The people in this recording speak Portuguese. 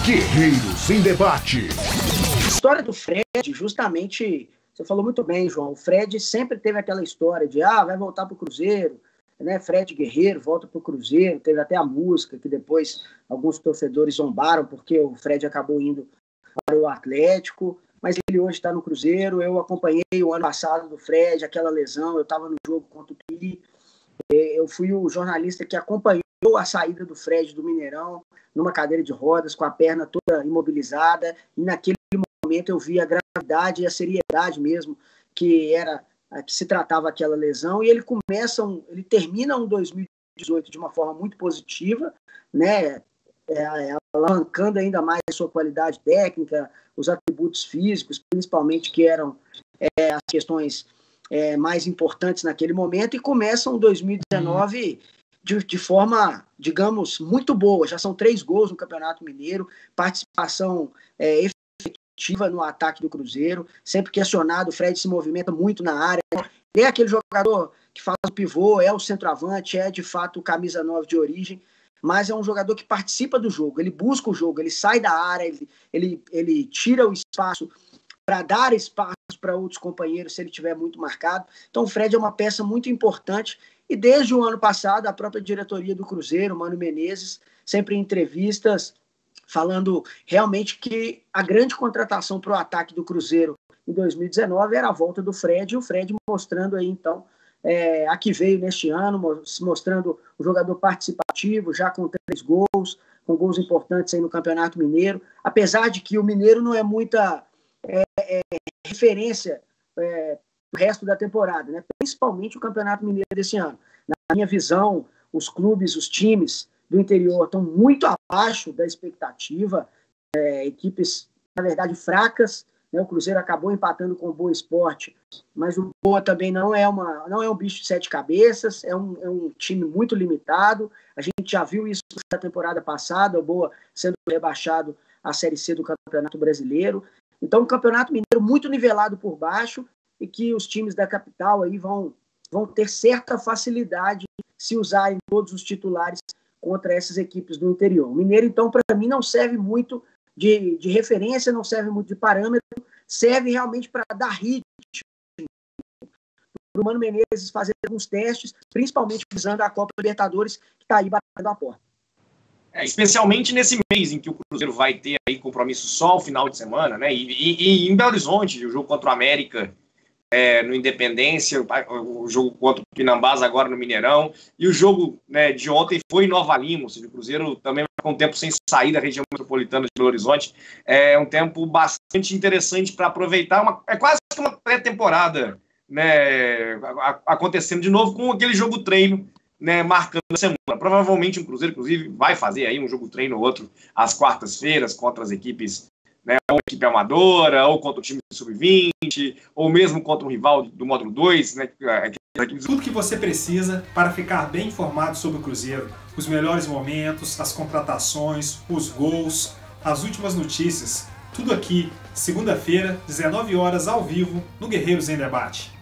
Guerreiros em Debate. A história do Fred, justamente, você falou muito bem, João. O Fred sempre teve aquela história de vai voltar para o Cruzeiro, né? Fred Guerreiro volta para o Cruzeiro. Teve até a música que depois alguns torcedores zombaram porque o Fred acabou indo para o Atlético, mas ele hoje está no Cruzeiro. Eu acompanhei o ano passado do Fred, aquela lesão, eu estava no jogo contra o Tupi. Eu fui o jornalista que acompanhou a saída do Fred do Mineirão numa cadeira de rodas, com a perna toda imobilizada, e naquele momento eu vi a gravidade e a seriedade mesmo que se tratava aquela lesão, e ele termina um 2018 de uma forma muito positiva, né, alavancando ainda mais a sua qualidade técnica, os atributos físicos, principalmente, que eram as questões mais importantes naquele momento, e começa um 2019 de forma, digamos, muito boa. Já são 3 gols no Campeonato Mineiro, participação efetiva no ataque do Cruzeiro, sempre questionado. O Fred se movimenta muito na área, é aquele jogador que faz o pivô, é o centroavante, é de fato o camisa 9 de origem, mas é um jogador que participa do jogo, ele busca o jogo, ele sai da área, ele tira o espaço para dar espaço para outros companheiros se ele tiver muito marcado. Então o Fred é uma peça muito importante, e desde o ano passado a própria diretoria do Cruzeiro, Mano Menezes, sempre em entrevistas falando realmente que a grande contratação para o ataque do Cruzeiro em 2019 era a volta do Fred, e o Fred mostrando aí então a que veio neste ano, mostrando o jogador participativo, já com 3 gols, com gols importantes aí no Campeonato Mineiro, apesar de que o Mineiro não é muita referência do resto da temporada, né? Principalmente o Campeonato Mineiro desse ano. Na minha visão, os clubes, os times do interior estão muito abaixo da expectativa, equipes, na verdade, fracas, né? O Cruzeiro acabou empatando com o Boa Esporte, mas o Boa também não é um bicho de 7 cabeças, é um time muito limitado. A gente já viu isso na temporada passada, o Boa sendo rebaixado à Série C do Campeonato Brasileiro. Então, um Campeonato Mineiro muito nivelado por baixo, e que os times da capital aí vão ter certa facilidade se usarem todos os titulares contra essas equipes do interior. O Mineiro, então, para mim, não serve muito de referência, não serve muito de parâmetro, serve realmente para dar ritmo, para o Mano Menezes fazer alguns testes, principalmente visando a Copa Libertadores, que está aí batendo a porta. Especialmente nesse mês em que o Cruzeiro vai ter aí compromisso só ao final de semana, né? E em Belo Horizonte, o jogo contra o América no Independência, o jogo contra o Pinambás agora no Mineirão, e o jogo, né, de ontem foi em Nova Lima, ou seja, o Cruzeiro também vai com um tempo sem sair da região metropolitana de Belo Horizonte. É um tempo bastante interessante para aproveitar, é quase que uma pré-temporada, né, acontecendo de novo com aquele jogo treino, né, marcando a semana. Provavelmente o Cruzeiro, inclusive, vai fazer aí um jogo treino ou outro às quartas-feiras contra as equipes, né, ou equipe amadora, ou contra o time sub-20, ou mesmo contra um rival do módulo 2, né? Tudo que você precisa para ficar bem informado sobre o Cruzeiro. Os melhores momentos, as contratações, os gols, as últimas notícias. Tudo aqui, segunda-feira, 19 horas, ao vivo, no Guerreiros em Debate.